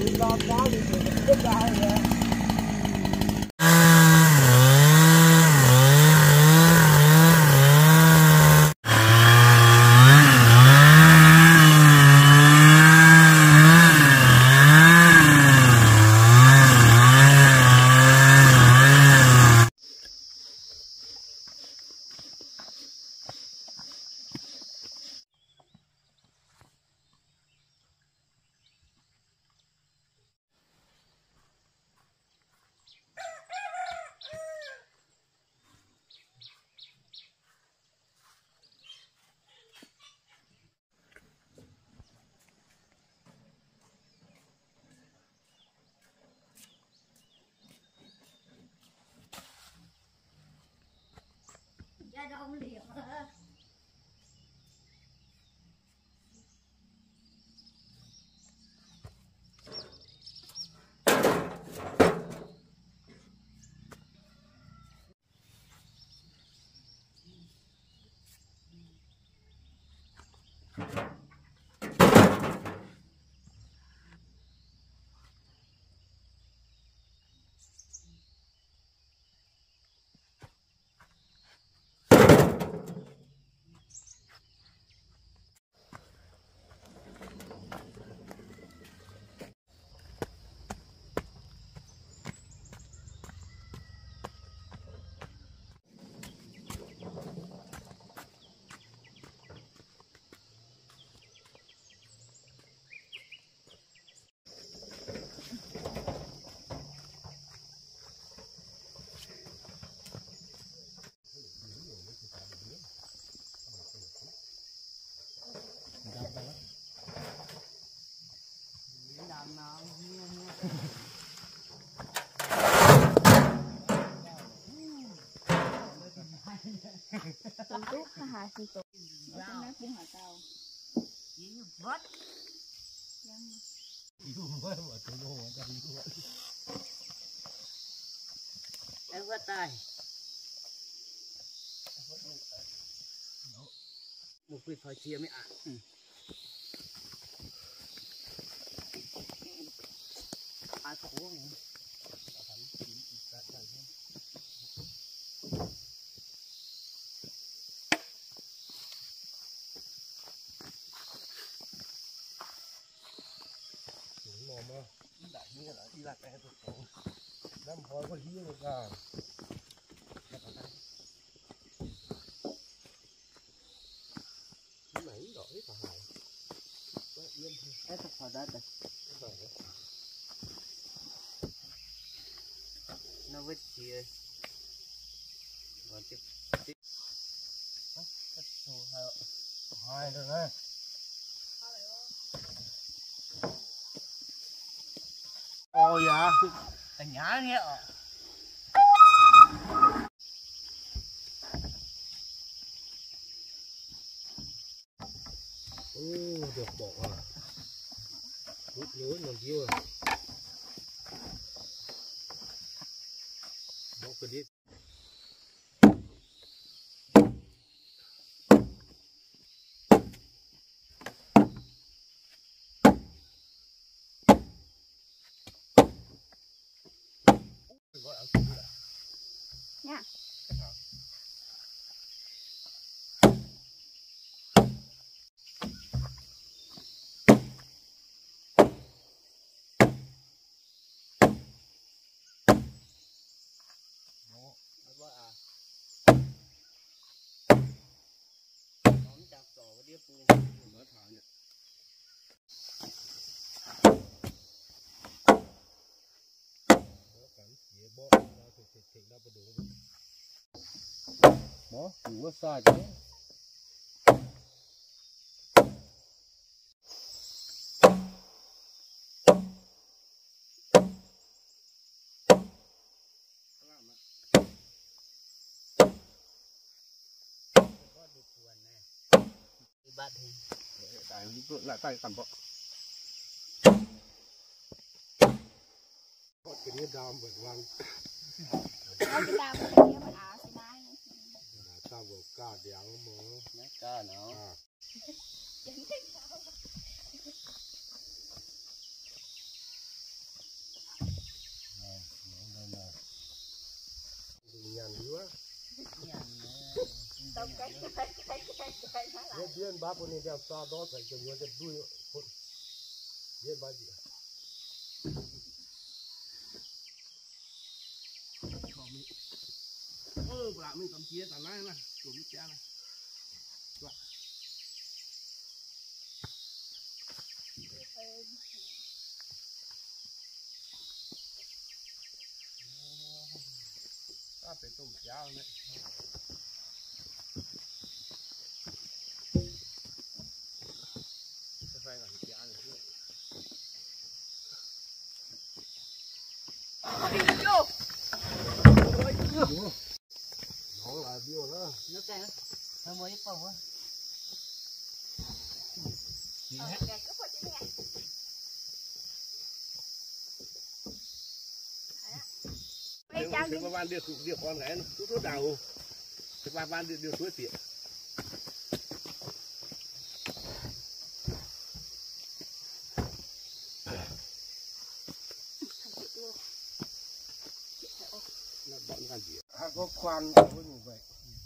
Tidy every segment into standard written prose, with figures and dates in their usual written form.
Đông liệt tuốt nó hại thì tụt nó cũng hại tao vớt em vớt tay một cái phải chia mới ạ ai khổ không đại như là đi lạc cái tụt năm phôi có gì được à nãy đổi cả hai yên hết thật đấy nó vết chia còn tiếp hai rồi đấy ôi dạ thành nhá nghe ạ được bỏ à hút lưới làm chưa bỏ cái đi nha bó đủ có sai chứ tại lại tay cầm bộ cái này đam vượt vang tao vừa cá đéo mà cá nó Biên ba pun ni dia sa do sai ke yo de du biên ba gì bà mình cầm chia tận này nè chủ biết cha này phải tôm cháo này phải là cháo này nó là điều đó nước cay nó mới ít không á cái ban điều con này nó tốt đầu cái ban điều suối tiện nó bọn cái gì có khoan với như vậy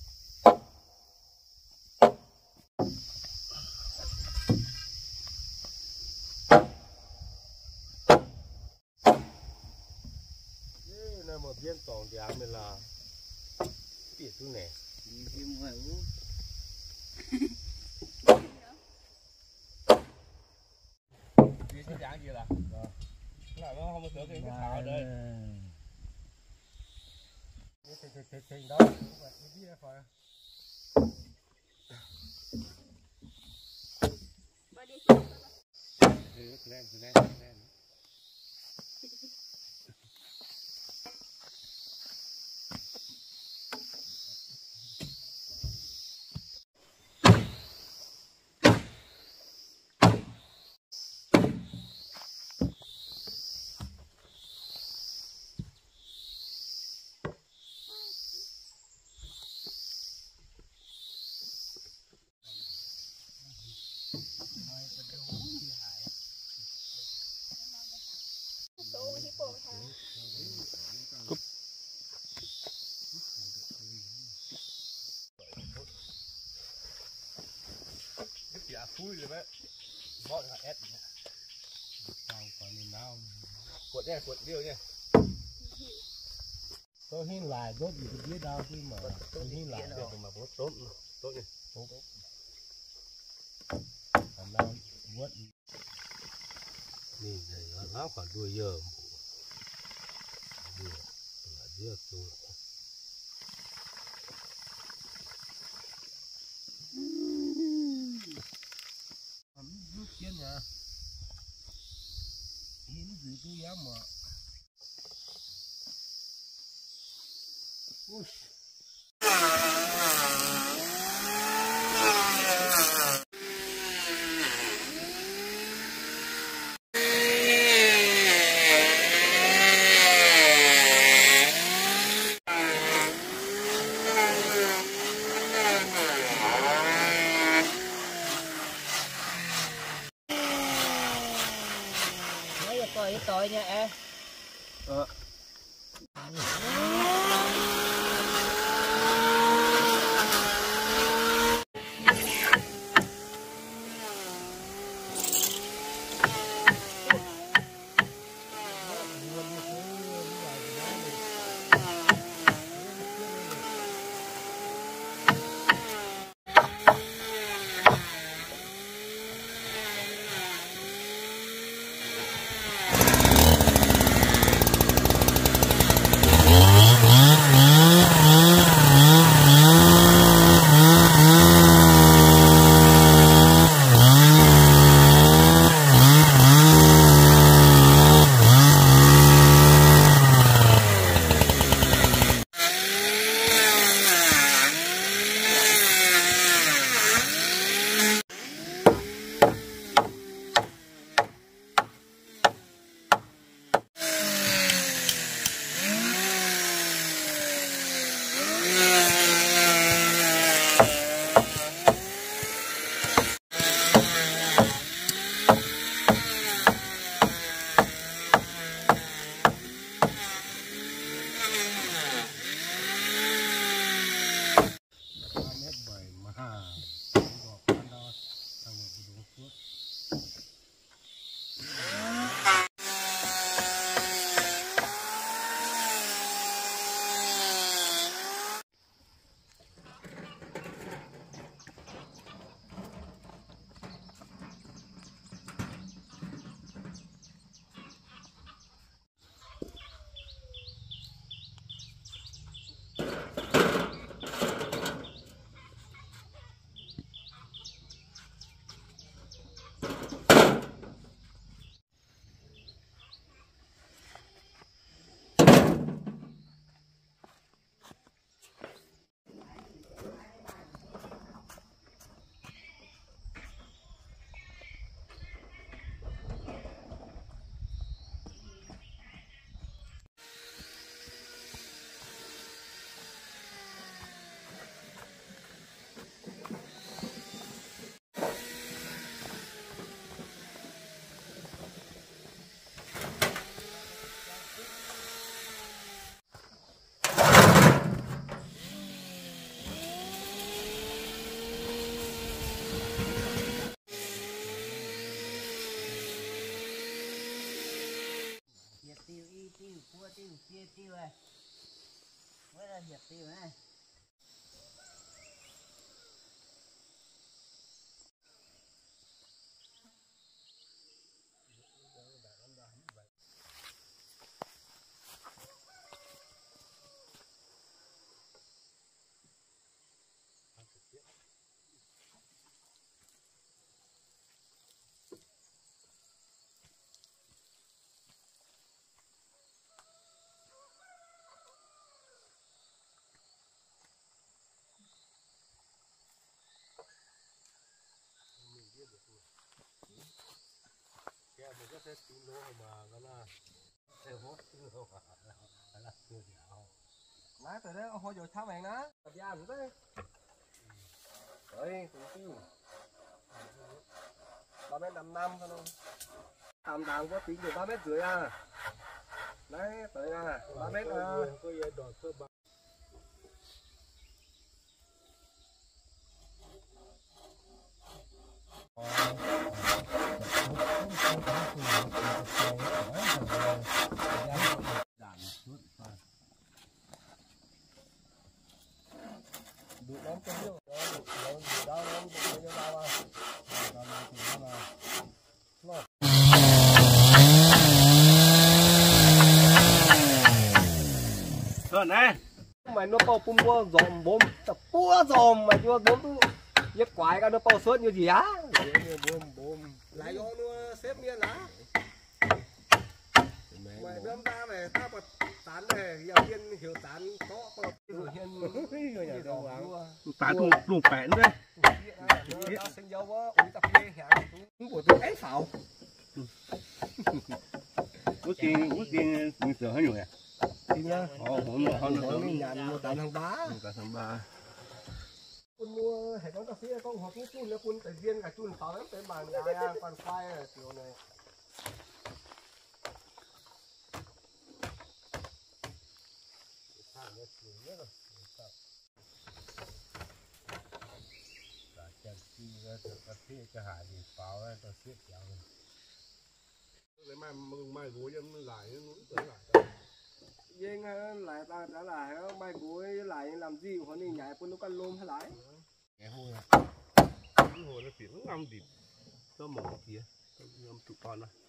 một viên tổng thì mình là biết thứ này đi mua đi cái dạng gì là nó không có sửa cái thảo đây thì đó đi ra khỏi lên phui rồi đấy, bọn là ép, sao còn mình đau, cuộn điêu nha, tôi hin lại đốt gì cũng biết đau chứ mà tôi hin lại được mà bớt tốt nhỉ, còn đau vớt, nhìn này nó áo khoảng đuôi giờ, đuôi tôi. Chiến nhà hiến dưới tôi dám mà tội nha em. cua tiêu kia tiêu này mới là hiệp tiêu này mình có thể tìm lỗ mà nó là theo hốt lỗ là chưa hiểu lái từ đấy hồi rồi tháo mày nó đi ăn đấy đấy từ tiêu 3,55 m thôi tầm tàng có tính được 3,5 m à đấy tới à 3 mét được lắm cái nhiều đó lắm cái nhiều bao rồi này mày nó bao pum bua dòm bom tập bua dòm mày chưa bom tu giết quái cái nó bao suốt như gì á bom lại do nó xếp miên lá mày đâm ta về ta bật tán này giờ hiên hiểu tán có hiên người tán lùng bẹn đấy nó sinh dâu á uống tập kia hẹn của tôi ấy phảo ước tiền mình sửa hết rồi đi nhá mình nhận mua tại tháng 3 quân mua hệ thống cà phê có hộp cái chun nó quân tại viên cả chun pháo lắm tới bàn nhà còn khoai là kiểu này cái hải thì pháo ấy tao xếp kéo này lấy mai gối em lại nó lại riêng lại ta đã là mai gối lại làm gì của nó nhảy con nó căn lôm hay lại cái hồ này cái hồ nó chuyển nó ngâm thì nó mỏ kia ngâm chục con này